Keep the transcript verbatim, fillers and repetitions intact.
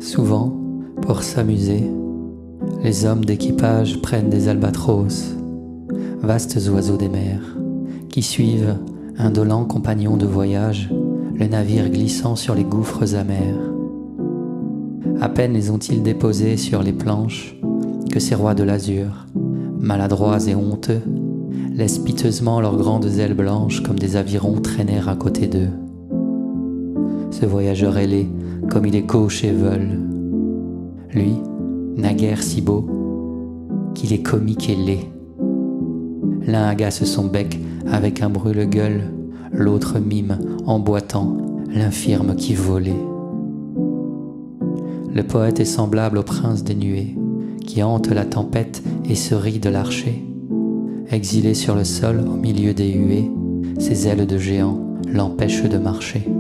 Souvent, pour s'amuser, les hommes d'équipage prennent des albatros, vastes oiseaux des mers, qui suivent, indolents compagnons de voyage, le navire glissant sur les gouffres amers. À peine les ont-ils déposés sur les planches que ces rois de l'azur, maladroits et honteux, laissent piteusement leurs grandes ailes blanches comme des avirons traîner à côté d'eux. Ce voyageur ailé, comme il est gauche et veule, lui, naguère si beau, qu'il est comique et laid. L'un agace son bec avec un brûle-gueule, l'autre mime en boitant l'infirme qui volait. Le poète est semblable au prince des nuées, qui hante la tempête et se rit de l'archer. Exilé sur le sol au milieu des huées, ses ailes de géant l'empêchent de marcher.